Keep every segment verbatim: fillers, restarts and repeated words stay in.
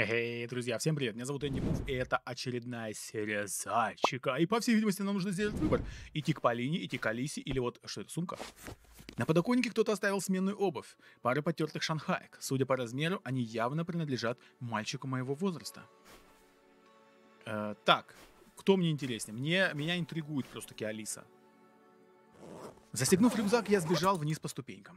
Хе-хей, друзья, всем привет, меня зовут Энди Мув, и это очередная серия Зайчика. И по всей видимости нам нужно сделать выбор. Идти к Полине, идти к Алисе или вот, что это, сумка? На подоконнике кто-то оставил сменную обувь, пары потертых шанхаек. Судя по размеру, они явно принадлежат мальчику моего возраста. Э, так, кто мне интереснее? Мне, меня интригует просто-таки Алиса. Застегнув рюкзак, я сбежал вниз по ступенькам.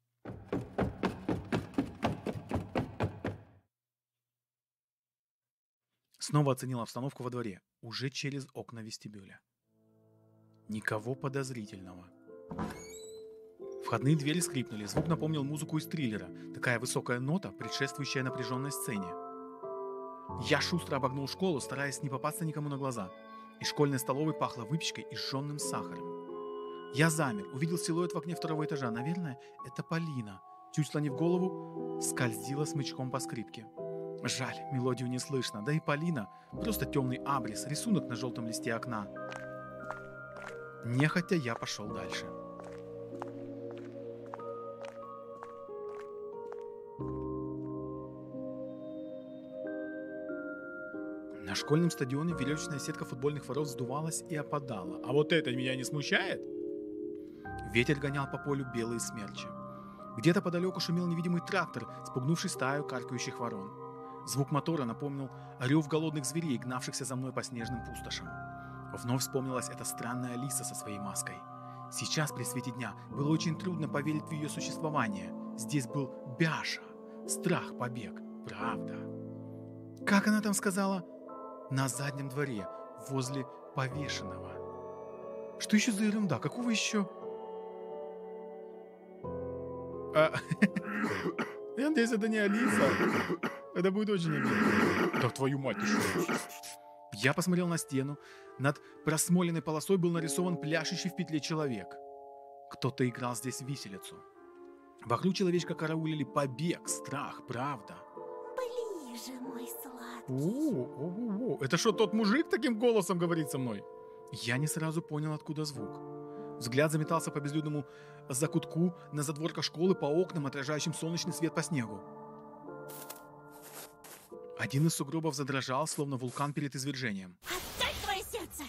Снова оценил обстановку во дворе, уже через окна вестибюля. Никого подозрительного. Входные двери скрипнули, звук напомнил музыку из триллера, такая высокая нота, предшествующая напряженной сцене. Я шустро обогнул школу, стараясь не попасться никому на глаза. Из школьной столовой пахло выпечкой и жженным сахаром. Я замер, увидел силуэт в окне второго этажа. Наверное, это Полина. Чуть склонив голову, скользила смычком по скрипке. Жаль, мелодию не слышно, да и Полина — просто темный абрис, рисунок на желтом листе окна. Нехотя я пошел дальше. На школьном стадионе веревочная сетка футбольных ворот сдувалась и опадала. А вот это меня не смущает? Ветер гонял по полю белые смерчи. Где-то подалеку шумел невидимый трактор, спугнувший стаю каркающих ворон. Звук мотора напомнил рев голодных зверей, гнавшихся за мной по снежным пустошам. Вновь вспомнилась эта странная Алиса со своей маской. Сейчас, при свете дня, было очень трудно поверить в ее существование. Здесь был Бяша. Страх, побег. Правда. Как она там сказала? На заднем дворе, возле повешенного. Что еще за ерунда? Какого еще? А... Я надеюсь, это не Алиса. Это будет очень обидно. Да твою мать, ты что? Я посмотрел на стену. Над просмоленной полосой был нарисован пляшущий в петле человек. Кто-то играл здесь виселицу. Вокруг человечка караулили побег, страх, правда. Ближе, мой сладкий. О-о-о-о. Это что, тот мужик таким голосом говорит со мной? Я не сразу понял, откуда звук. Взгляд заметался по безлюдному закутку, на задворках школы, по окнам, отражающим солнечный свет по снегу. Один из сугробов задрожал, словно вулкан перед извержением. Отдай твое сердце!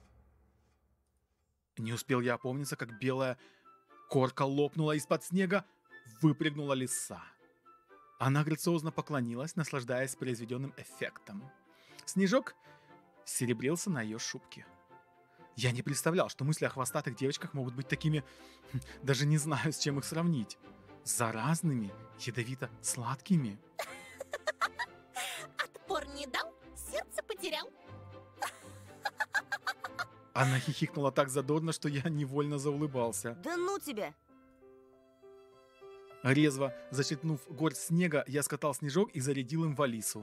Не успел я опомниться, как белая корка лопнула из-под снега, выпрыгнула лиса. Она грациозно поклонилась, наслаждаясь произведенным эффектом. Снежок серебрился на ее шубке. Я не представлял, что мысли о хвостатых девочках могут быть такими... Даже не знаю, с чем их сравнить. Заразными, ядовито-сладкими. Отпор не дал, сердце потерял. Она хихикнула так задорно, что я невольно заулыбался. Да ну тебя! Резво зачерпнув горсть снега, я скатал снежок и зарядил им в Алису.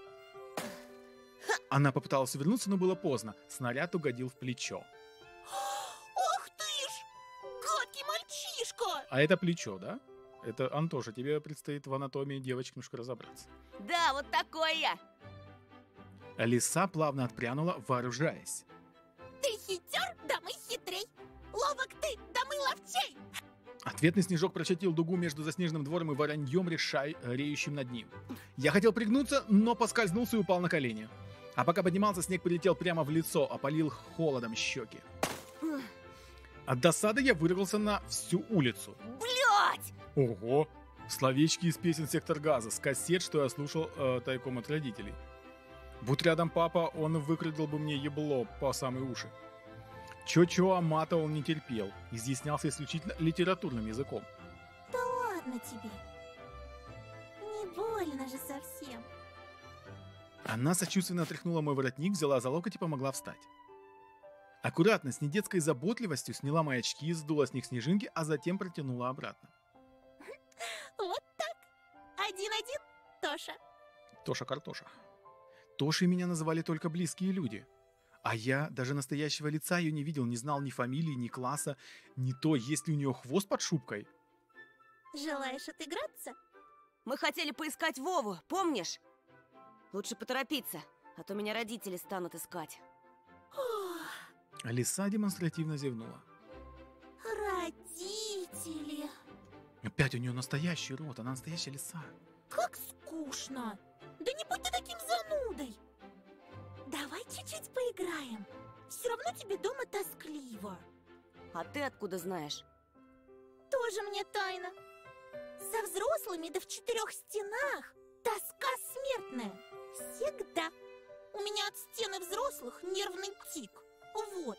Она попыталась увернуться, но было поздно. Снаряд угодил в плечо. Ох ты ж! Гадкий мальчишка! А это плечо, да? Это, Антоша, тебе предстоит в анатомии девочки немножко разобраться. Да, вот такой я! Лиса плавно отпрянула, вооружаясь. Ты хитер, да мы хитрей! Ловок ты, да мы ловчей! Ответный снежок прочертил дугу между заснеженным двором и вороньем, решай, реющим над ним. Я хотел пригнуться, но поскользнулся и упал на колени. А пока поднимался, снег прилетел прямо в лицо, опалил холодом щеки. От досады я выругался на всю улицу. Блять! Ого! Словечки из песен «Сектор газа» с кассет, что я слушал э, тайком от родителей. Будь рядом папа, он выкрутил бы мне ебло по самые уши. Чё-чё, а мата он не терпел, изъяснялся исключительно литературным языком. Да ладно тебе. Не больно же совсем. Она сочувственно отряхнула мой воротник, взяла за локоть и помогла встать. Аккуратно, с недетской заботливостью сняла мои очки, сдула с них снежинки, а затем протянула обратно. Вот так. Один-один, Тоша. Тоша-картоша. Тошей меня называли только близкие люди. А я даже настоящего лица ее не видел, не знал ни фамилии, ни класса, ни то, есть ли у нее хвост под шубкой. Желаешь отыграться? Мы хотели поискать Вову, помнишь? Лучше поторопиться, а то меня родители станут искать. Лиса демонстративно зевнула. Родители. Опять у нее настоящий рот, она настоящая лиса. Как скучно. Да не будь ты таким занудой. Давай чуть-чуть поиграем. Все равно тебе дома тоскливо. А ты откуда знаешь? Тоже мне тайна. Со взрослыми да в четырех стенах тоска смертная. Всегда. У меня от стены взрослых нервный тик. Вот.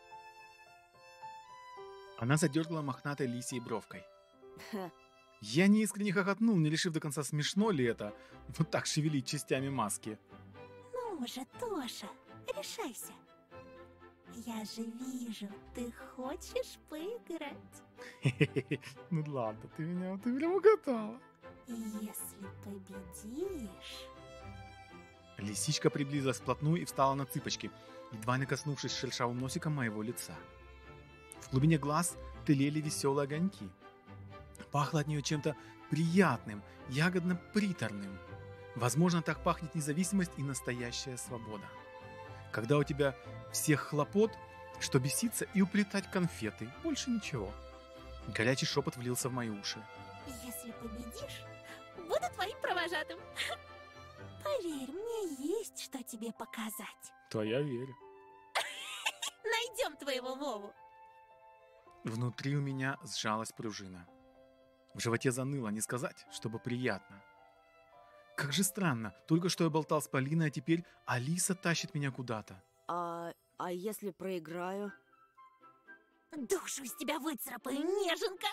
Она задергала мохнатой лисьей бровкой. Ха. Я неискренне хохотнул, не решив до конца, смешно ли это, вот так шевелить частями маски. Ну же, Тоша, решайся. Я же вижу, ты хочешь поиграть. Ну ладно, ты меня, ты прям угадала. Если победишь... Лисичка приблизилась вплотную и встала на цыпочки, едва не коснувшись шершавым носиком моего лица. В глубине глаз тлели веселые огоньки. Пахло от нее чем-то приятным, ягодно-приторным. Возможно, так пахнет независимость и настоящая свобода. Когда у тебя всех хлопот, что беситься и уплетать конфеты, больше ничего. Горячий шепот влился в мои уши. Если победишь, буду твоим провожатым. Поверь, мне есть что тебе показать. То я верю. Найдем твоего Вову. Внутри у меня сжалась пружина. В животе заныло, не сказать, чтобы приятно. Как же странно, только что я болтал с Полиной, а теперь Алиса тащит меня куда-то. А, а если проиграю? Душу из тебя выцарапаю, неженка.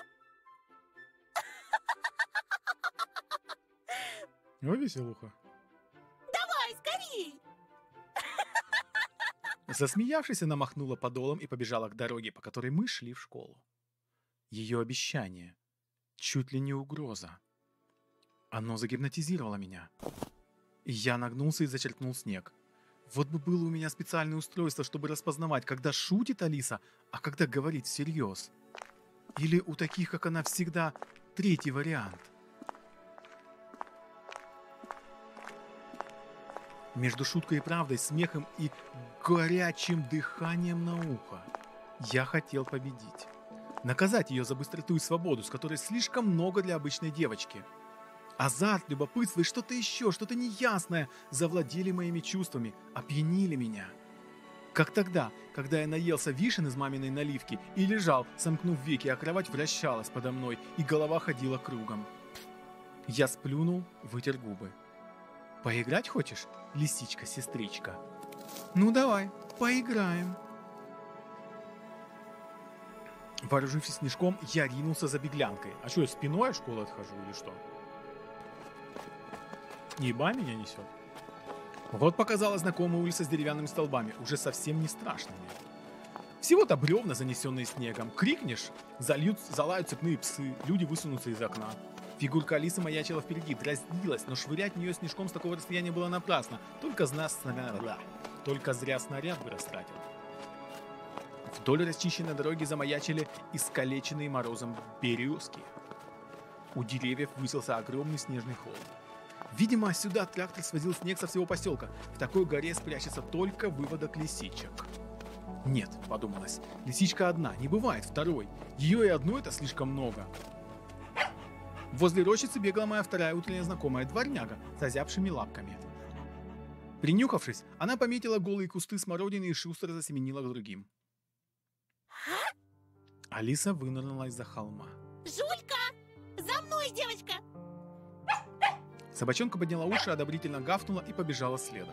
О, веселуха. Давай, скорей. Засмеявшись, она махнула подолом и побежала к дороге, по которой мы шли в школу. Ее обещание, чуть ли не угроза. Оно загипнотизировало меня. И я нагнулся и зачерпнул снег. Вот бы было у меня специальное устройство, чтобы распознавать, когда шутит Алиса, а когда говорит всерьез. Или у таких, как она, всегда третий вариант. Между шуткой и правдой, смехом и горячим дыханием на ухо. Я хотел победить. Наказать ее за быстроту и свободу, с которой слишком много для обычной девочки. Азарт, любопытство и что-то еще, что-то неясное завладели моими чувствами, опьянили меня. Как тогда, когда я наелся вишен из маминой наливки и лежал, сомкнув веки, а кровать вращалась подо мной, и голова ходила кругом. Я сплюнул, вытер губы. «Поиграть хочешь, лисичка-сестричка?» «Ну давай, поиграем». Вооружившись снежком, я ринулся за беглянкой. А что, я спиной от школы отхожу или что? Еба меня несет. Вот показалась знакомая улица с деревянными столбами, уже совсем не страшными. Всего-то бревна, занесенные снегом. Крикнешь, зальют, залают цепные псы, люди высунутся из окна. Фигурка Алисы маячила впереди, дразнилась, но швырять в нее снежком с такого расстояния было напрасно. Только, зна... Только зря снаряд бы растратил. Вдоль расчищенной дороги замаячили искалеченные морозом березки. У деревьев высился огромный снежный холм. Видимо, сюда трактор свозил снег со всего поселка. В такой горе спрячется только выводок лисичек. Нет, подумалось, лисичка одна, не бывает второй. Ее и одной это слишком много. Возле рощицы бегала моя вторая утренняя знакомая дворняга с озябшими лапками. Принюхавшись, она пометила голые кусты смородины и шустро засеменила к другим. Алиса вынырнула из-за холма. Жулька! За мной, девочка! Собачонка подняла уши, одобрительно гафнула и побежала следом.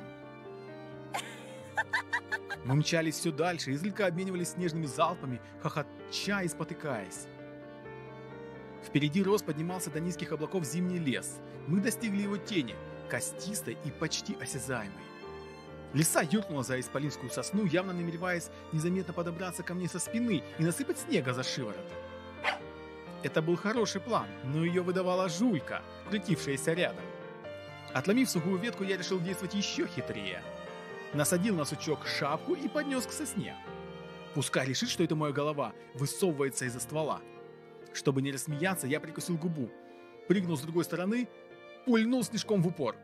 Мы мчались все дальше, изредка обменивались снежными залпами, хохоча и спотыкаясь. Впереди рос поднимался до низких облаков зимний лес. Мы достигли его тени, костистой и почти осязаемой. Лиса юркнула за исполинскую сосну, явно намереваясь незаметно подобраться ко мне со спины и насыпать снега за шиворот. Это был хороший план, но ее выдавала жулька, крутившаяся рядом. Отломив сухую ветку, я решил действовать еще хитрее. Насадил на сучок шапку и поднес к сосне. Пускай решит, что это моя голова высовывается из-за ствола. Чтобы не рассмеяться, я прикусил губу, прыгнул с другой стороны, пульнул снежком в упор.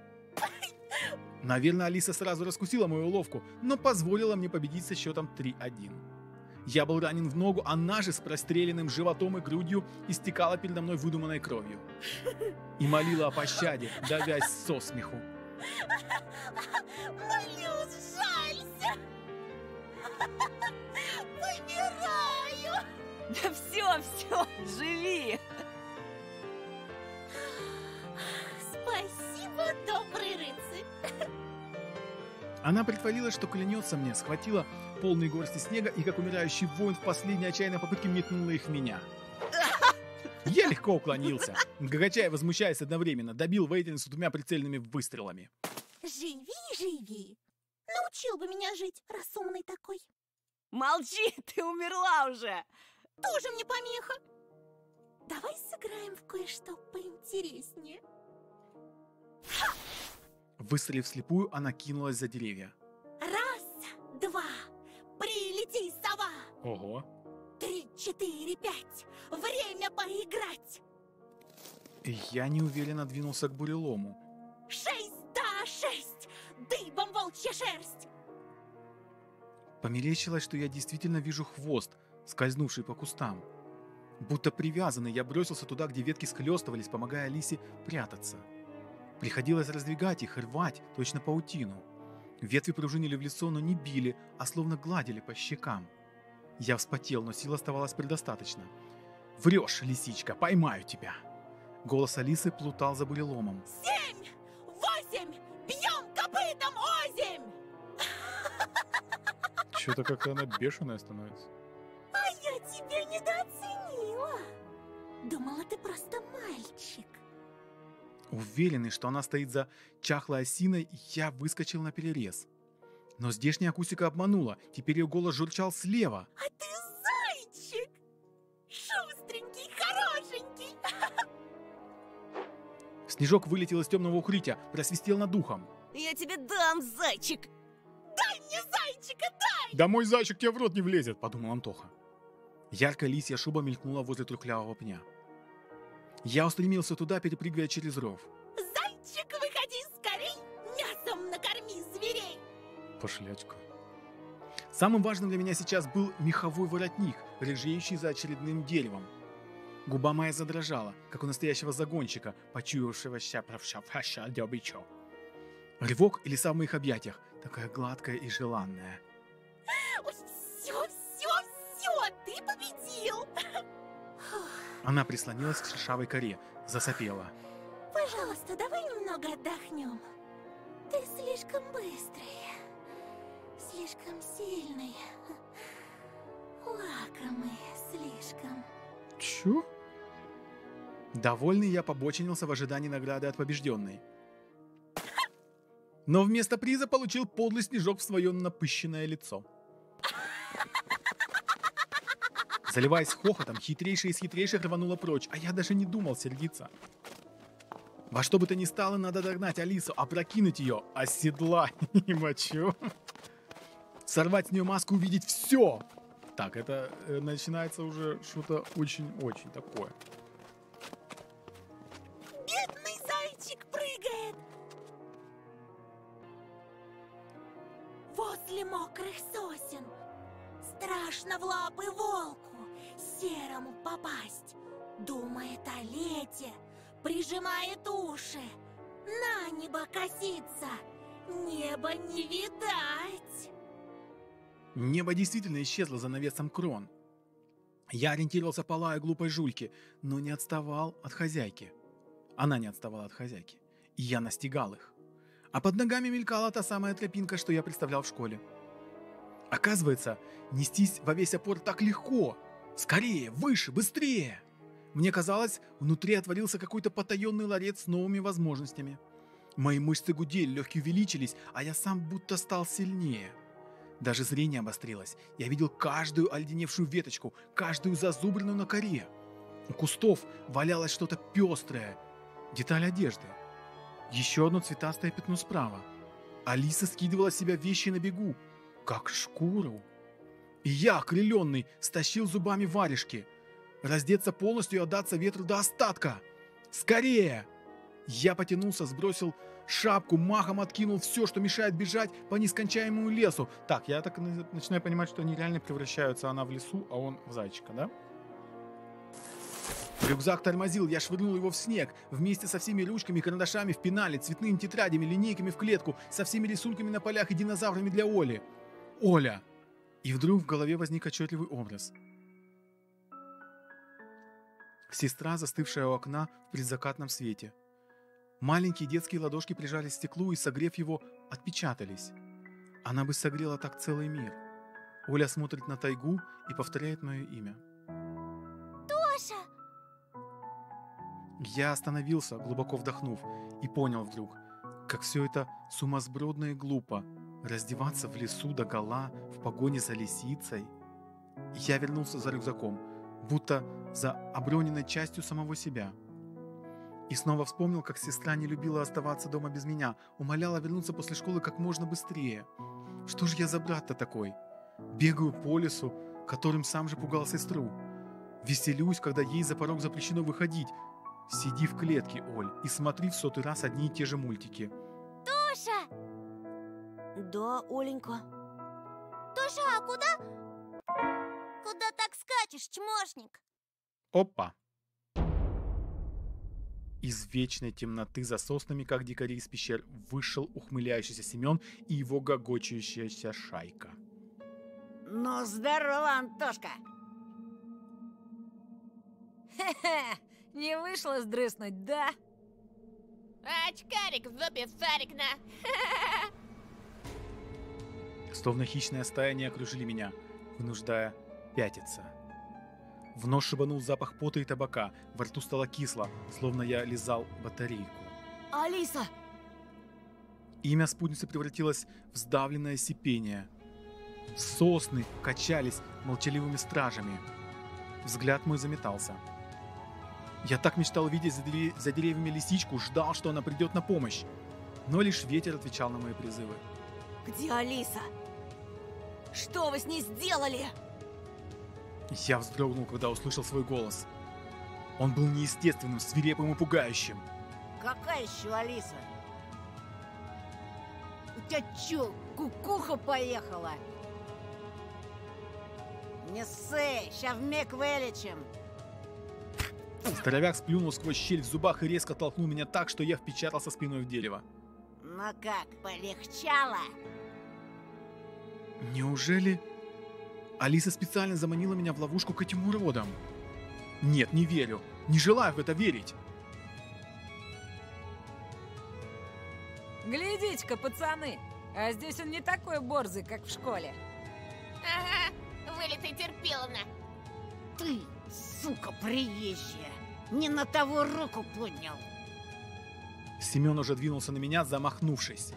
Наверное, Алиса сразу раскусила мою уловку, но позволила мне победить со счетом три один. Я был ранен в ногу, она же с простреленным животом и грудью истекала передо мной выдуманной кровью. И молила о пощаде, давясь со смеху. Молюсь, жалься! Вымираю! Да все, все, живи! Спасибо, добрый рыцарь! Она притворилась, что клянется мне, схватила полные горсти снега и, как умирающий воин, в последней отчаянной попытке метнула их в меня. Я легко уклонился, гагача и возмущаясь одновременно, добил воительницу двумя прицельными выстрелами. Живи, живи! Научил бы меня жить, раз умный такой. Молчи, ты умерла уже! Тоже мне помеха. Давай сыграем в кое-что поинтереснее. Выстрелив вслепую, она кинулась за деревья. Раз, два, прилети, сова! Ого. Три, четыре, пять. Время поиграть. И я неуверенно двинулся к бурелому. Шесть, да, шесть. Дыбом волчья шерсть. Померещилось, что я действительно вижу хвост, скользнувший по кустам. Будто привязанный, я бросился туда, где ветки схлестывались, помогая Алисе прятаться. Приходилось раздвигать их и рвать, точно паутину. Ветви пружинили в лицо, но не били, а словно гладили по щекам. Я вспотел, но сил оставалось предостаточно. «Врешь, лисичка, поймаю тебя!» Голос Алисы плутал за буреломом. Семь, восемь, бьем копытом озимь! Что-то как-то она бешеная становится. А я тебя недооценила. Думала, ты просто мальчик. Уверенный, что она стоит за чахлой осиной, я выскочил на перерез. Но здешняя акустика обманула, теперь ее голос журчал слева. А ты зайчик! Шустренький, хорошенький! Снежок вылетел из темного укрытия, просвистел над ухом. Я тебе дам, зайчик! Дай мне зайчика, дай! «Да мой зайчик тебе в рот не влезет», — подумал Антоха. Яркая лисья шуба мелькнула возле трухлявого пня. Я устремился туда, перепрыгивая через ров. Зайчик, выходи скорей! Мясом накорми зверей! Пошлячка. Самым важным для меня сейчас был меховой воротник, рыжеющий за очередным деревом. Губа моя задрожала, как у настоящего загонщика, почуявшего ща-правща-фаща добычу. Рывок и лиса в моих объятиях, такая гладкая и желанная. Все, все, все, ты победил! Она прислонилась к шершавой коре, засопела. Пожалуйста, давай немного отдохнем. Ты слишком быстрый, слишком сильный, лакомый слишком. Чё? Довольный я побочинился в ожидании награды от побежденной. Но вместо приза получил подлый снежок в свое напыщенное лицо. Заливаясь хохотом, хитрейшая из хитрейших рванула прочь, а я даже не думал сердиться. Во что бы то ни стало, надо догнать Алису, опрокинуть ее, оседлать, не мочу. Сорвать с нее маску, увидеть все. Так, это э, начинается уже что-то очень-очень такое. Бедный зайчик прыгает. Возле мокрых сосен. Страшно в лапы волку серому попасть. Думает о лете, прижимает уши. На небо косится, небо не видать. Небо действительно исчезло за навесом крон. Я ориентировался по лаю глупой жульки, но не отставал от хозяйки. Она не отставала от хозяйки. И я настигал их. А под ногами мелькала та самая тропинка, что я представлял в школе. Оказывается, нестись во весь опор так легко. Скорее, выше, быстрее. Мне казалось, внутри отворился какой-то потаенный ларец с новыми возможностями. Мои мышцы гудели, легкие увеличились, а я сам будто стал сильнее. Даже зрение обострилось. Я видел каждую оледеневшую веточку, каждую зазубрину на коре. У кустов валялось что-то пестрое. Деталь одежды. Еще одно цветастое пятно справа. Алиса скидывала с себя вещи на бегу, как шкуру. И я, окрыленный, стащил зубами варежки. Раздеться полностью и отдаться ветру до остатка. Скорее! Я потянулся, сбросил шапку, махом откинул все, что мешает бежать по нескончаемому лесу. Так, я так начинаю понимать, что они реально превращаются, она в лесу, а он в зайчика, да? Рюкзак тормозил, я швырнул его в снег. Вместе со всеми ручками, карандашами в пенале, цветными тетрадями, линейками в клетку, со всеми рисунками на полях и динозаврами для Оли. Оля! И вдруг в голове возник отчетливый образ. Сестра, застывшая у окна в предзакатном свете. Маленькие детские ладошки прижались к стеклу и, согрев его, отпечатались. Она бы согрела так целый мир. Оля смотрит на тайгу и повторяет мое имя. Тоша! Я остановился, глубоко вдохнув, и понял вдруг, как все это сумасбродно и глупо. Раздеваться в лесу догола в погоне за лисицей. Я вернулся за рюкзаком, будто за оброненной частью самого себя. И снова вспомнил, как сестра не любила оставаться дома без меня, умоляла вернуться после школы как можно быстрее. Что же я за брат-то такой? Бегаю по лесу, которым сам же пугал сестру. Веселюсь, когда ей за порог запрещено выходить. Сиди в клетке, Оль, и смотри в сотый раз одни и те же мультики. Тоша! Да, Оленька. Тоша, а куда? Куда так скачешь, чмошник? Опа! Из вечной темноты за соснами, как дикари из пещер, вышел ухмыляющийся Семен и его гогочущаяся шайка. Ну, здорово, Антошка! Хе-хе, не вышло сдрыснуть, да? Очкарик в зубе сарик на... Словно хищная стая не окружили меня, вынуждая пятиться. В нос шибанул запах пота и табака, во рту стало кисло, словно я лизал батарейку. Алиса! Имя спутницы превратилось в сдавленное сипение. Сосны качались молчаливыми стражами. Взгляд мой заметался. Я так мечтал увидеть за, дерев... за деревьями лисичку, ждал, что она придет на помощь. Но лишь ветер отвечал на мои призывы. Где Алиса? Что вы с ней сделали? Я вздрогнул, когда услышал свой голос. Он был неестественным, свирепым и пугающим. Какая еще Алиса? У тебя че, кукуха поехала? Не ссы, ща вмиг вылечим. Здоровяк сплюнул сквозь щель в зубах и резко толкнул меня так, что я впечатался спиной в дерево. Ну как, полегчало? Неужели Алиса специально заманила меня в ловушку к этим уродам? Нет, не верю. Не желаю в это верить. Глядите-ка, пацаны, а здесь он не такой борзый, как в школе. Ага, вылитый терпиловна. Ты, сука приезжая, не на того руку поднял. Семен уже двинулся на меня, замахнувшись.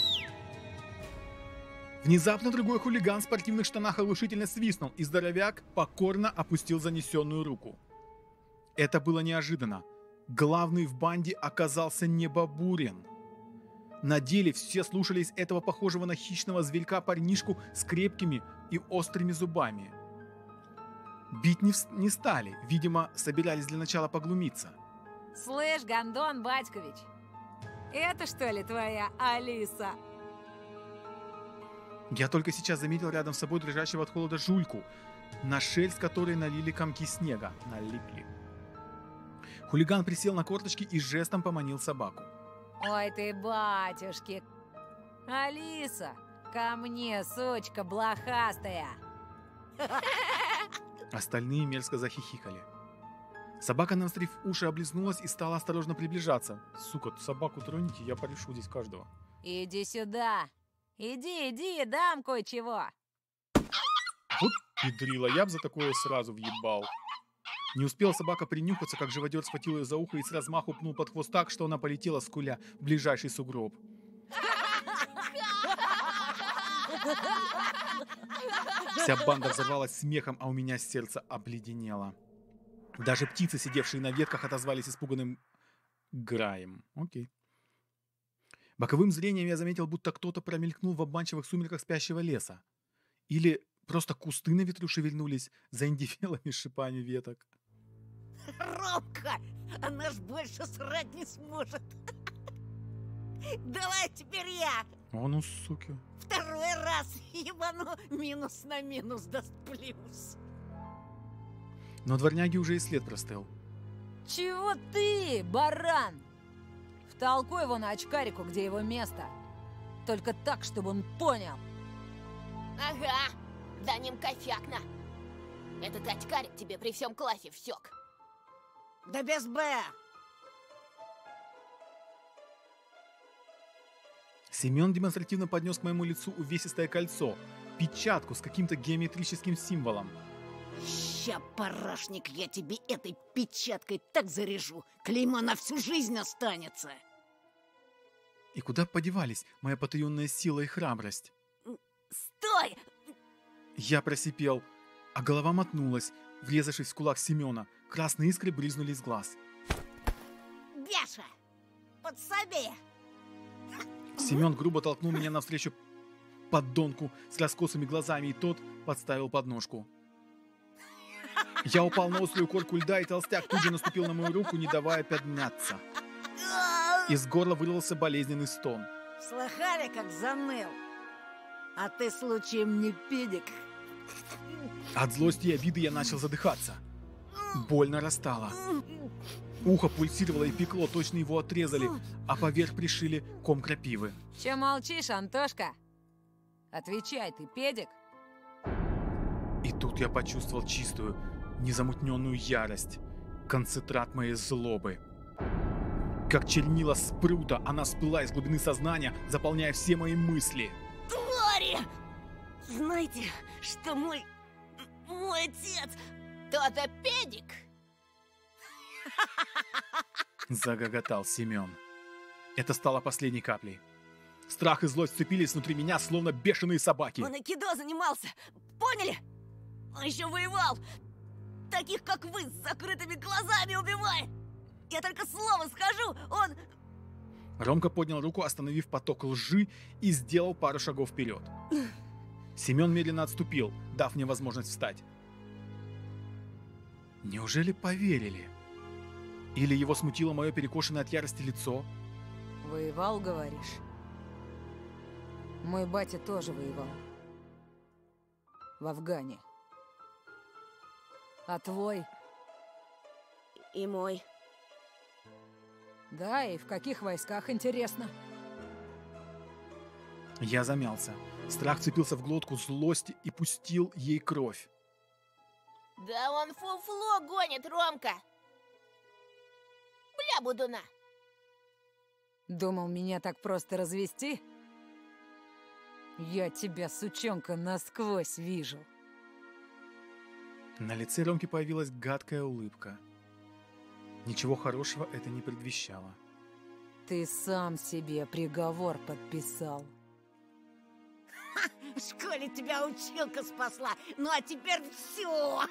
Внезапно другой хулиган в спортивных штанах оглушительно свистнул, и здоровяк покорно опустил занесенную руку. Это было неожиданно. Главный в банде оказался не Бабурин. На деле все слушались этого похожего на хищного зверька парнишку с крепкими и острыми зубами. Бить не, в... не стали, видимо, собирались для начала поглумиться. Слышь, Гондон Батькович, это что ли твоя Алиса? Я только сейчас заметил рядом с собой дрожащего от холода жульку, на шерсть которой налили комки снега. Налипли. Хулиган присел на корточки и жестом поманил собаку. Ой ты, батюшки! Алиса, ко мне, сучка блохастая! Остальные мерзко захихикали. Собака, навострив уши, облизнулась и стала осторожно приближаться. Сука, собаку троните, я порешу здесь каждого. Иди сюда! Иди, иди, дам кое-чего! Вот педрила, я б за такое сразу въебал. Не успела собака принюхаться, как живодер схватил ее за ухо и с размаху пнул под хвост так, что она полетела скуля в ближайший сугроб. Вся банда взорвалась смехом, а у меня сердце обледенело. Даже птицы, сидевшие на ветках, отозвались испуганным граем. Окей. Боковым зрением я заметил, будто кто-то промелькнул в обманчивых сумерках спящего леса. Или просто кусты на ветру шевельнулись заиндивелыми шипами веток. Ромка, она ж больше срать не сможет. Давай теперь я. О, ну, суки. Второй раз ебану, минус на минус даст плюс. Но дворняги уже и след простыл. Чего ты, баран? Втолкуй его на очкарику, где его место. Только так, чтобы он понял. Ага, да ним кофякна. Этот очкарик тебе при всем классе всек. Да без Б. Семен демонстративно поднес к моему лицу увесистое кольцо, печатку с каким-то геометрическим символом. Ща, парашник, я тебе этой печаткой так заряжу, клейма на всю жизнь останется. И куда подевались моя потаенная сила и храбрость? Стой! Я просипел, а голова мотнулась, врезавшись в кулак Семена. Красные искры брызнули из глаз. Бяша, подсоби! Семен грубо толкнул меня навстречу поддонку с раскосыми глазами, и тот подставил подножку. Я упал на острую корку льда, и толстяк тут же наступил на мою руку, не давая подняться. Из горла вырвался болезненный стон. Слыхали, как заныл? А ты случаем не педик? От злости и обиды я начал задыхаться. Боль нарастала. Ухо пульсировало и пекло, точно его отрезали, а поверх пришили ком крапивы. Че молчишь, Антошка? Отвечай, ты педик? И тут я почувствовал чистую, незамутненную ярость, концентрат моей злобы. Как чернила спрута, она всплыла из глубины сознания, заполняя все мои мысли. Твари! Знаете, что мой... мой отец... кто-то педик. Загоготал Семен. Это стало последней каплей. Страх и злость сцепились внутри меня, словно бешеные собаки. Он айкидо занимался, поняли? Он еще воевал. Таких, как вы, с закрытыми глазами убивает. Я только слово скажу, он... Ромка поднял руку, остановив поток лжи, и сделал пару шагов вперед. Семен медленно отступил, дав мне возможность встать. Неужели поверили? Или его смутило мое перекошенное от ярости лицо? Воевал, говоришь? Мой батя тоже воевал. В Афгане. А твой? И мой. Да, и в каких войсках, интересно? Я замялся. Страх цепился в глотку злости и пустил ей кровь. Да он фуфло гонит, Ромка. Бля, будуна. Думал, меня так просто развести? Я тебя, сучонка, насквозь вижу. На лице Ромки появилась гадкая улыбка. Ничего хорошего это не предвещало. Ты сам себе приговор подписал. В школе тебя училка спасла, ну а теперь все.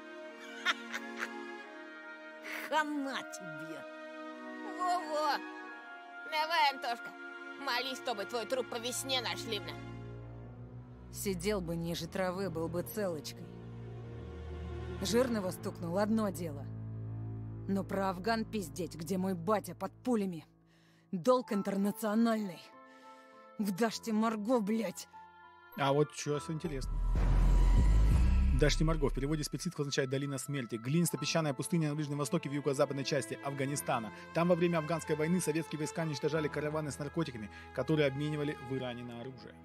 Хана тебе. Во-во. Давай, Антошка, молись, чтобы твой труп по весне нашли мне. Сидел бы ниже травы, был бы целочкой. Жирного стукнул, одно дело. Но про Афган пиздеть, где мой батя под пулями. Долг интернациональный. В Даште Марго, блядь. А вот что интересно. Дашти Марго в переводе с персидского означает «долина смерти». Глинисто-песчаная пустыня на Ближнем Востоке в юго-западной части Афганистана. Там во время афганской войны советские войска уничтожали караваны с наркотиками, которые обменивали в Иране на оружие.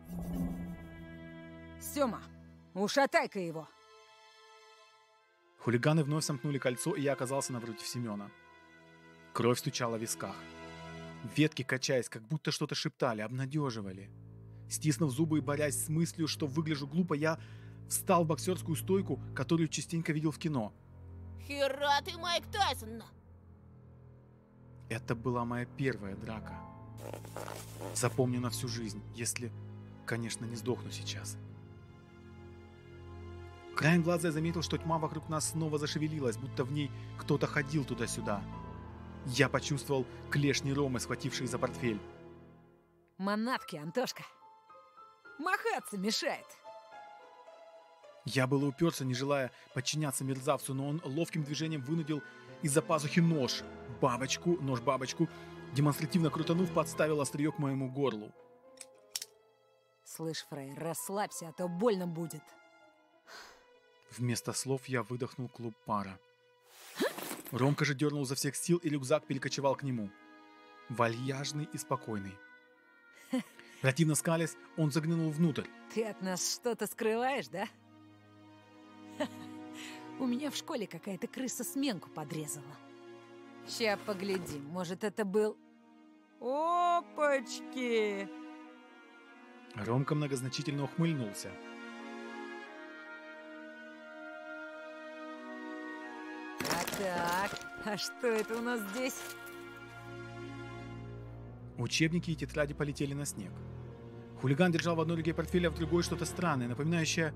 Сёма, ушатай-ка его. Хулиганы вновь сомкнули кольцо, и я оказался напротив Семена. Кровь стучала в висках. Ветки, качаясь, как будто что-то шептали, обнадеживали. Стиснув зубы и борясь с мыслью, что выгляжу глупо, я встал в боксерскую стойку, которую частенько видел в кино. Хера ты, Майк Тайсон! Это была моя первая драка. Запомню на всю жизнь, если, конечно, не сдохну сейчас. Краем глаза я заметил, что тьма вокруг нас снова зашевелилась, будто в ней кто-то ходил туда-сюда. Я почувствовал клешни Ромы, схватившие за портфель. Манатки, Антошка. Махаться мешает. Я было уперся, не желая подчиняться мерзавцу, но он ловким движением вынудил из-за пазухи нож, бабочку, нож-бабочку, демонстративно крутанув, подставил острие к моему горлу. Слышь, Фрей, расслабься, а то больно будет. Вместо слов я выдохнул клуб пара. Ромка же дернул изо всех сил, и рюкзак перекочевал к нему. Вальяжный и спокойный. Противно скалясь, он заглянул внутрь. Ты от нас что-то скрываешь, да? У меня в школе какая-то крыса сменку подрезала. Ща поглядим, может, это был... Опачки! Ромка многозначительно ухмыльнулся. Так, а что это у нас здесь? Учебники и тетради полетели на снег. Хулиган держал в одной руке портфель, а в другой что-то странное, напоминающее...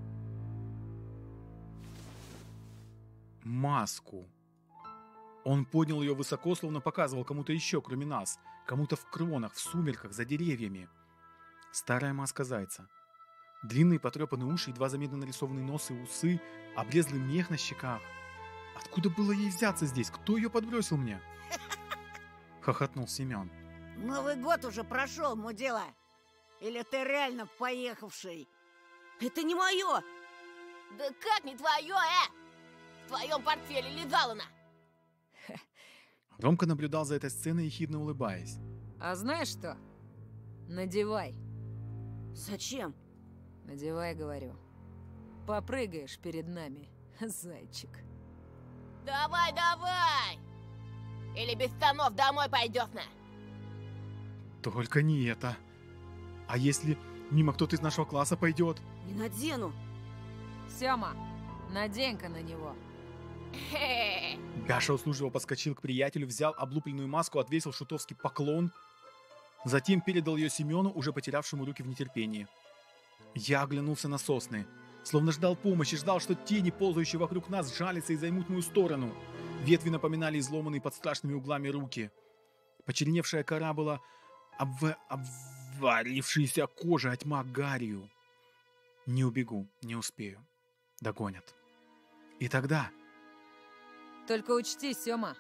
маску. Он поднял ее высоко, словно показывал кому-то еще, кроме нас. Кому-то в кронах, в сумерках, за деревьями. Старая маска зайца. Длинные потрепанные уши, едва заметно нарисованные нос и усы, облезлый мех на щеках. Откуда было ей взяться здесь? Кто ее подбросил мне? Хохотнул Семен. Новый год уже прошел, мудила. Или ты реально поехавший? Это не мое! Да как не твое, э? В твоем портфеле лежала она. Ромка наблюдал за этой сценой, ехидно улыбаясь. А знаешь что? Надевай. Зачем? Надевай, говорю. Попрыгаешь перед нами, зайчик. Давай, давай! Или без штанов домой пойдешь на? Только не это. А если мимо кто-то из нашего класса пойдет? Не надену. Сёма, надень-ка на него. Хе-хе. Гаша услужливо подскочил к приятелю, взял облупленную маску, отвесил шутовский поклон. Затем передал ее Семену, уже потерявшему руки в нетерпении. Я оглянулся на сосны. Словно ждал помощи, ждал, что тени, ползающие вокруг нас, сжалятся и займут мою сторону. Ветви напоминали изломанные под страшными углами руки. Почерневшая кора была обв... обвалившейся кожей, а тьма гарью. Не убегу, не успею. Догонят. И тогда... Только учти, Сёма.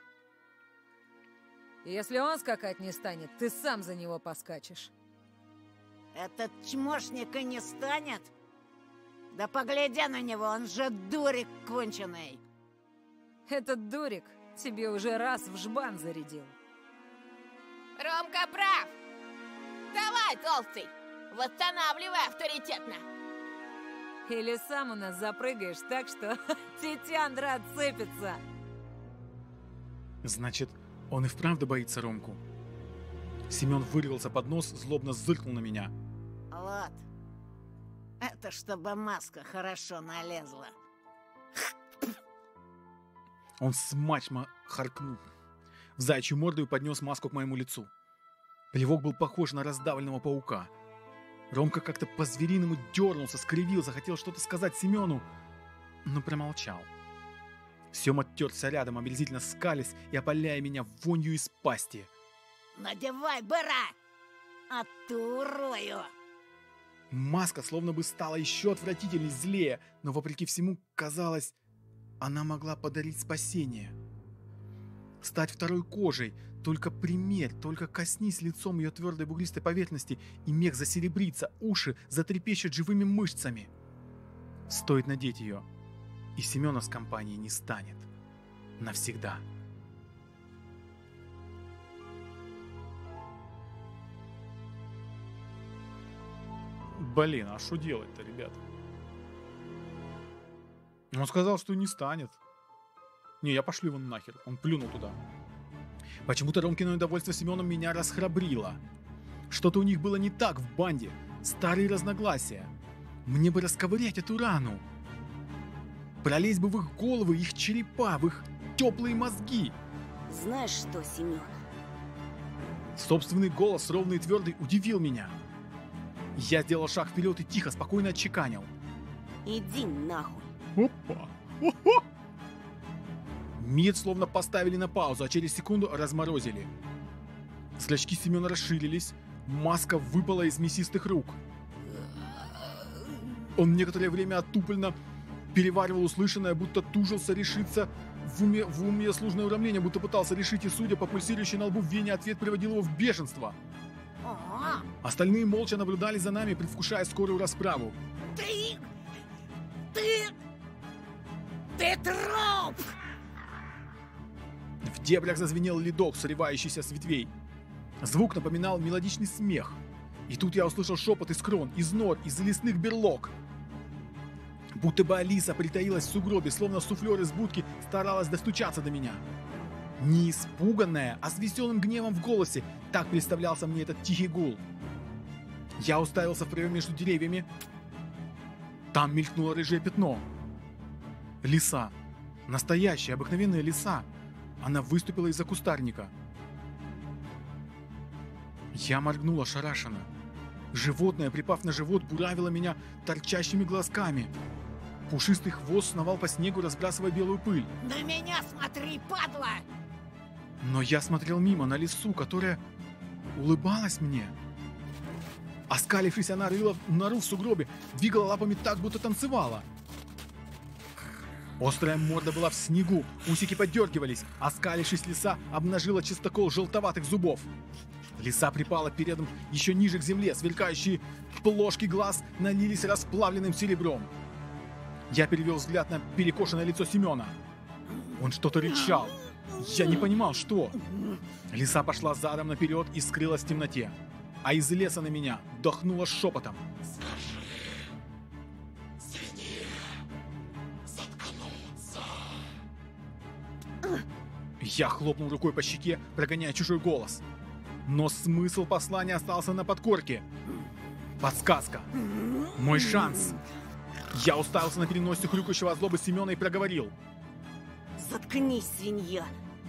Если он скакать не станет, ты сам за него поскачешь. Этот чмошник и не станет? Да погляди на него, он же дурик конченый. Этот дурик тебе уже раз в жбан зарядил. Ромка прав. Давай, толстый, восстанавливай авторитетно. Или сам у нас запрыгаешь так, что тетяндра отцепится. Значит, он и вправду боится Ромку. Семен вырвался под нос, злобно зыркнул на меня. Вот. Это чтобы маска хорошо налезла. Он смачно харкнул в заячью морду и поднес маску к моему лицу. Плевок был похож на раздавленного паука. Ромка как-то по-звериному дернулся, скривился, хотел что-то сказать Семену, но промолчал. Сема терся рядом, омерзительно скалясь и опаляя меня вонью из пасти. Надевай, быра! А ты урою! Маска словно бы стала еще отвратительней, злее, но вопреки всему, казалось, она могла подарить спасение. Стать второй кожей, только примерь, только коснись лицом ее твердой бугристой поверхности, и мех засеребрится, уши затрепещут живыми мышцами. Стоит надеть ее, и Семена с компанией не станет. Навсегда. Блин, а что делать-то, ребята? Он сказал, что не станет. Не, я пошлю его нахер. Он плюнул туда. Почему-то Ромкино недовольство Семеном меня расхрабрило. Что-то у них было не так в банде. Старые разногласия. Мне бы расковырять эту рану. Пролезть бы в их головы, их черепа, в их теплые мозги. Знаешь что, Семен? Собственный голос, ровный и твердый, удивил меня. Я сделал шаг вперед и тихо, спокойно отчеканил. Иди нахуй. Опа! О-хо! Мир словно поставили на паузу, а через секунду разморозили. Зрачки Семена расширились, маска выпала из мясистых рук. Он некоторое время оттупленно переваривал услышанное, будто тужился решиться в уме, в уме сложное уравнение, будто пытался решить, и, судя по пульсирующей на лбу вене, ответ приводил его в бешенство. Ого! Остальные молча наблюдали за нами, предвкушая скорую расправу. Ты... Ты... Ты труп! В дебрях зазвенел ледок, срывающийся с ветвей. Звук напоминал мелодичный смех. И тут я услышал шепот из крон, из нор, из лесных берлог. Будто бы Алиса притаилась в сугробе, словно суфлер из будки старалась достучаться до меня. Не испуганная, а с веселым гневом в голосе. Так представлялся мне этот тихий гул. Я уставился в проем между деревьями. Там мелькнуло рыжее пятно. Лиса. Настоящая, обыкновенная лиса. Она выступила из-за кустарника. Я моргнул ошарашенно. Животное, припав на живот, буравило меня торчащими глазками. Пушистый хвост сновал по снегу, разбрасывая белую пыль. На меня смотри, падла! Но я смотрел мимо, на лису, которая улыбалась мне. Оскалившись, она рыла нору в сугробе, двигала лапами так, будто танцевала. Острая морда была в снегу, усики подергивались. Оскалившись, лиса обнажила чистокол желтоватых зубов. Лиса припала передом еще ниже к земле, сверкающие плошки глаз налились расплавленным серебром. Я перевел взгляд на перекошенное лицо Семена. Он что-то рычал. Я не понимал, что. Лиса пошла задом наперед и скрылась в темноте. А из леса на меня дохнуло шепотом. Я хлопнул рукой по щеке, прогоняя чужой голос. Но смысл послания остался на подкорке. Подсказка. Мой шанс. Я уставился на переносицу хрюкающего от злобы Семена и проговорил. Заткнись, свинья.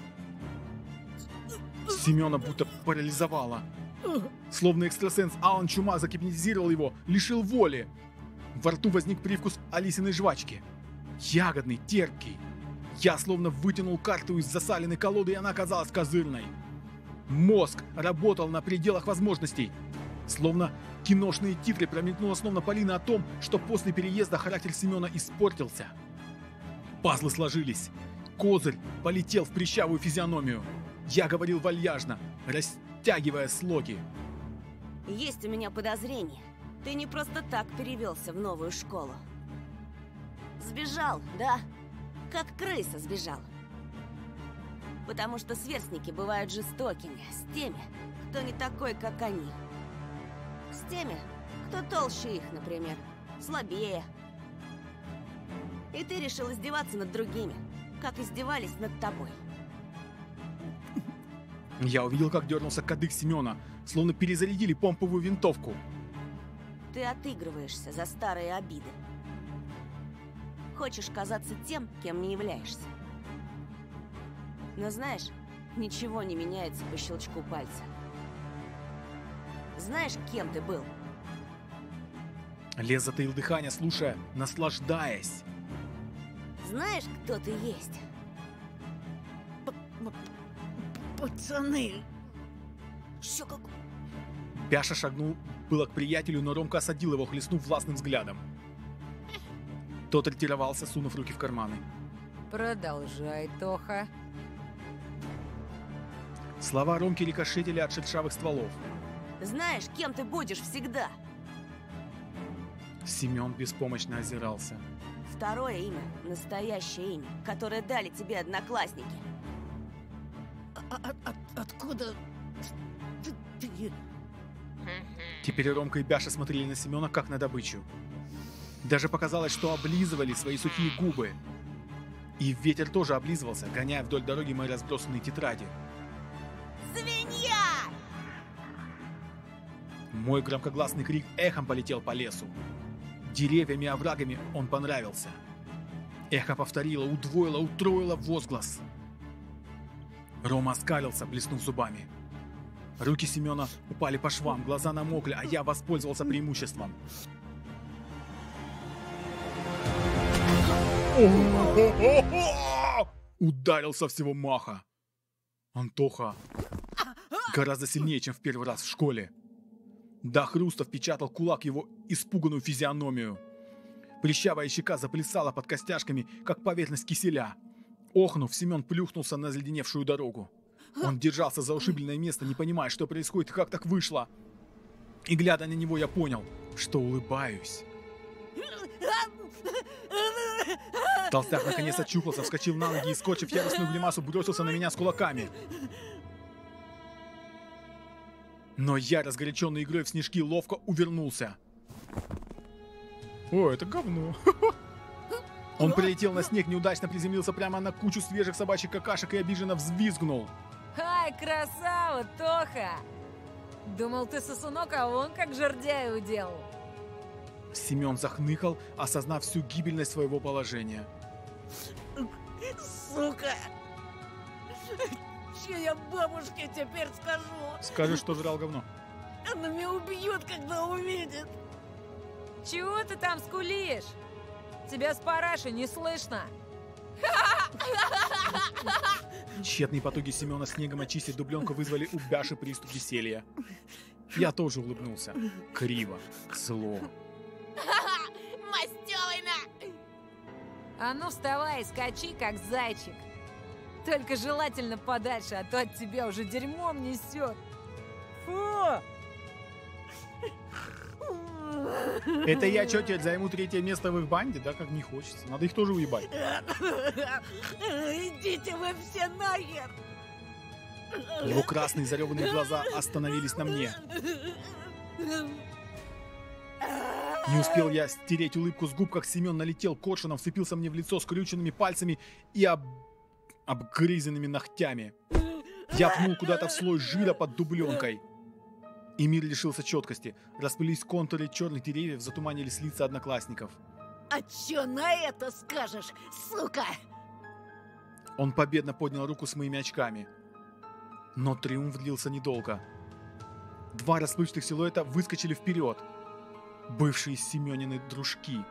Семена будто парализовало. Словно экстрасенс Алан Чума загипнотизировал его, лишил воли. Во рту возник привкус Алисиной жвачки. Ягодный, терпкий. Я словно вытянул карту из засаленной колоды, и она оказалась козырной. Мозг работал на пределах возможностей. Словно киношные титры промелькнула словно Полина о том, что после переезда характер Семена испортился. Пазлы сложились. Козырь полетел в прыщавую физиономию. Я говорил вальяжно, растягивая слоги. Есть у меня подозрение. Ты не просто так перевелся в новую школу. Сбежал, да? Как крыса сбежал. Потому что сверстники бывают жестокими с теми, кто не такой, как они. С теми, кто толще их, например, слабее. И ты решил издеваться над другими, как издевались над тобой. Я увидел, как дернулся кадык Семена, словно перезарядили помповую винтовку. Ты отыгрываешься за старые обиды. Хочешь казаться тем, кем не являешься. Но знаешь, ничего не меняется по щелчку пальца. Знаешь, кем ты был? Лес затаил дыхание, слушая, наслаждаясь. Знаешь, кто ты есть? Пацаны! Еще как... Бяша шагнул было к приятелю, но Ромка осадил его, хлестнув властным взглядом. Тот ретировался, сунув руки в карманы. Продолжай, Тоха. Слова Ромки рикошетили от шершавых стволов. Знаешь, кем ты будешь всегда? Семен беспомощно озирался. Второе имя, настоящее имя, которое дали тебе одноклассники. А, от, от, откуда ты, ты... Теперь Ромка и Бяша смотрели на Семена, как на добычу. Даже показалось, что облизывали свои сухие губы. И ветер тоже облизывался, гоняя вдоль дороги мои разбросанные тетради. Свинья! Мой громкогласный крик эхом полетел по лесу. Деревьями и оврагами он понравился. Эхо повторило, удвоило, утроило возглас. Рома оскалился, блеснув зубами. Руки Семена упали по швам, глаза намокли, а я воспользовался преимуществом. Ударил со всего маха. Антоха гораздо сильнее, чем в первый раз в школе. До хруста впечатал кулак его испуганную физиономию. Прыщавая щека заплясала под костяшками, как поверхность киселя. Охнув, Семен плюхнулся на заледеневшую дорогу. Он держался за ушибленное место, не понимая, что происходит и как так вышло. И глядя на него, я понял, что улыбаюсь. Толстяк наконец очухался, вскочил на ноги и, скочив яростную гримасу, бросился на меня с кулаками. Но я, разгоряченный игрой в снежки, ловко увернулся. О, это говно. Он прилетел на снег, неудачно приземлился прямо на кучу свежих собачьих какашек и обиженно взвизгнул. Ай, красава, Тоха! Думал, ты сосунок, а он как жердяй уделал. Семен захныкал, осознав всю гибельность своего положения. Сука! Че я бабушке теперь скажу? Скажешь, что жрал говно. Она меня убьет, когда увидит. Чего ты там скулишь? Тебя с параши не слышно. Тщетные потуги Семена снегом очистить дубленку вызвали у Бяши приступ веселья. Я тоже улыбнулся. Криво, зло. Мастёвина! А ну вставай и скачи, как зайчик. Только желательно подальше, а то от тебя уже дерьмом несет. Фу! Это я что, теперь займу третье место в их банде? Да, как не хочется. Надо их тоже уебать. Идите вы все нахер! Его красные зареванные глаза остановились на мне. Не успел я стереть улыбку с губ, как Семен налетел коршуном, вцепился мне в лицо скрюченными пальцами и об... обгрызенными ногтями. Я пнул куда-то в слой жира под дубленкой. И мир лишился четкости. Расплылись контуры черных деревьев, затуманились лица одноклассников. А чё на это скажешь, сука? Он победно поднял руку с моими очками. Но триумф длился недолго. Два расплывчатых силуэта выскочили вперед. Бывшие Семенины дружки.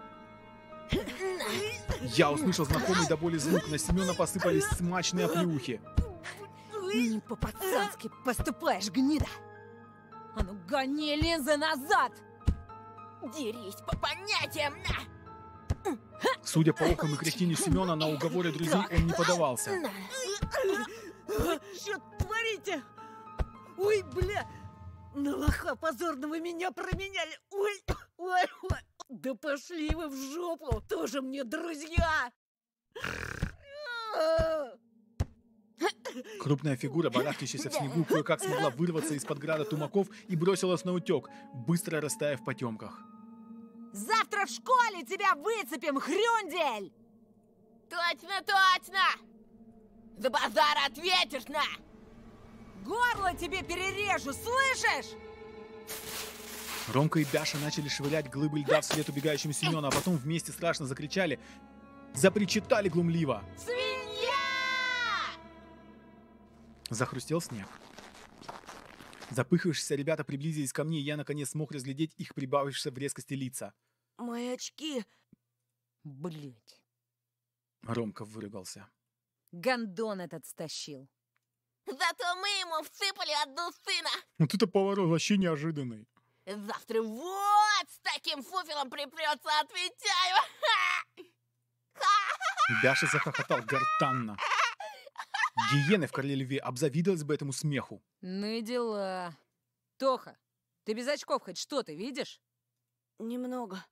Я услышал знакомый до боли звук. На Семена посыпались смачные оплеухи. Не по-пацански поступаешь, гнида! А ну гони линзы назад! Дерись по понятиям, на! Судя по охам и кряхтению Семена, на уговоры друзей он не подавался. Что творите? Ой, бля! На лоха позорного меня променяли! Ой, ой, ой! Да пошли вы в жопу! Тоже мне друзья! Крупная фигура, барахтящаяся в снегу, кое-как смогла вырваться из-под града тумаков и бросилась на утек, быстро растаяв в потемках. Завтра в школе тебя выцепим, хрюндель! Точно, точно! За базар ответишь, на! Горло тебе перережу, слышишь? Ромка и Бяша начали швырять глыбы льда вслед убегающему Семену, а потом вместе страшно закричали, запричитали глумливо. Свинья! Захрустел снег. Запыхавшиеся ребята приблизились ко мне, и я наконец смог разглядеть их прибавившиеся в резкости лица. Мои очки. Блять. Ромка выругался. Гондон этот стащил. Зато мы ему всыпали одну сына! Вот это поворот вообще неожиданный. Завтра вот с таким фуфелом припрется, отвечаю! Бяша захохотал гортанно. Гиены в Короле Льве обзавидовались бы этому смеху. Ну и дела. Тоха, ты без очков хоть что-то видишь? Немного.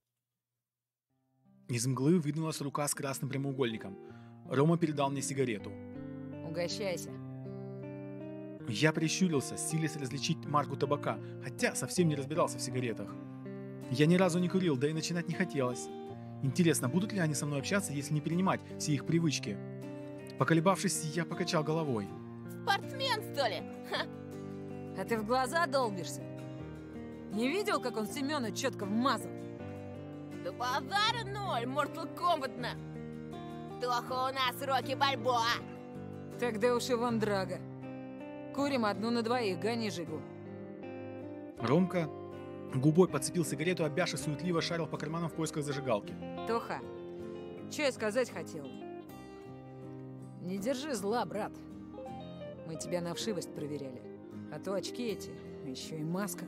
Из мглы выдвинулась рука с красным прямоугольником. Рома передал мне сигарету. Угощайся. Я прищурился, силясь различить марку табака, хотя совсем не разбирался в сигаретах. Я ни разу не курил, да и начинать не хотелось. Интересно, будут ли они со мной общаться, если не перенимать все их привычки? Поколебавшись, я покачал головой. Спортсмен, что ли? Ха. А ты в глаза долбишься? Не видел, как он Семену четко вмазал? Да базара ноль, Mortal Kombat-на! Тоха, у нас Рокки Бальбоа! Тогда уж и вон драга. Курим одну на двоих, гони жигу. Ромка губой подцепил сигарету, а Бяша суетливо шарил по карманам в поисках зажигалки. Тоха, что я сказать хотел? Не держи зла, брат. Мы тебя на вшивость проверяли. А то очки эти, еще и маска.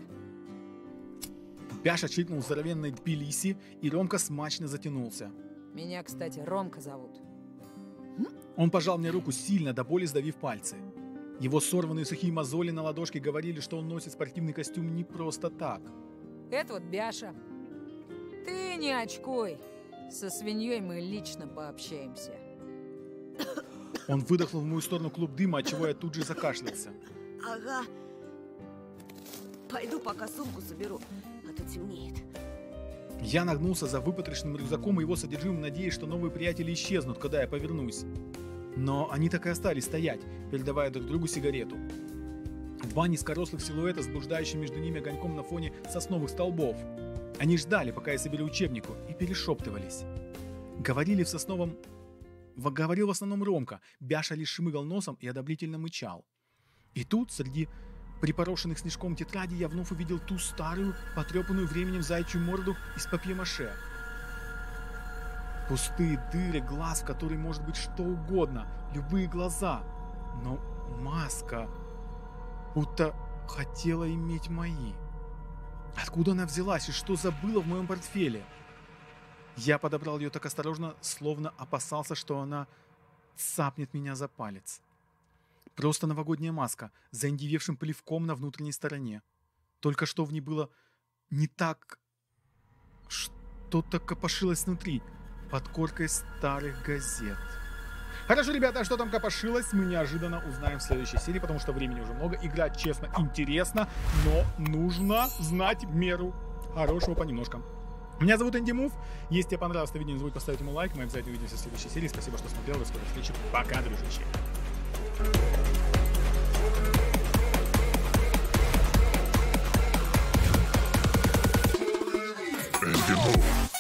Бяша чиркнул здоровенной Тбилиси, и Ромка смачно затянулся. Меня, кстати, Ромка зовут. Он пожал мне руку сильно, до боли сдавив пальцы. Его сорванные сухие мозоли на ладошке говорили, что он носит спортивный костюм не просто так. Это вот Бяша. Ты не очкуй. Со свиньей мы лично пообщаемся. Он выдохнул в мою сторону клуб дыма, отчего я тут же закашлялся. Ага. Пойду пока сумку соберу, а то темнеет. Я нагнулся за выпотрошенным рюкзаком и его содержимым, надеясь, что новые приятели исчезнут, когда я повернусь. Но они так и остались стоять, передавая друг другу сигарету. Два низкорослых силуэта с блуждающим между ними огоньком на фоне сосновых столбов. Они ждали, пока я соберу учебнику, и перешептывались. Говорили в сосновом... Говорил в основном Ромка. Бяша лишь шмыгал носом и одобрительно мычал. И тут, среди припорошенных снежком тетради, я вновь увидел ту старую, потрепанную временем заячью морду из папье-маше. Пустые дыры, глаз, в который может быть что угодно, любые глаза. Но маска будто хотела иметь мои. Откуда она взялась и что забыла в моем портфеле? Я подобрал ее так осторожно, словно опасался, что она цапнет меня за палец. Просто новогодняя маска с заиндевевшим плевком на внутренней стороне. Только что в ней было не так... Что-то копошилось внутри, под коркой старых газет. Хорошо, ребята, а что там копошилось, мы неожиданно узнаем в следующей серии, потому что времени уже много. Играть, честно, интересно, но нужно знать меру хорошего понемножку. Меня зовут Энди Мув. Если тебе понравилось это видео, не забудь поставить ему лайк. Мы обязательно увидимся в следующей серии. Спасибо, что смотрел. До скорой встречи. Пока, дружище. Энди Мув.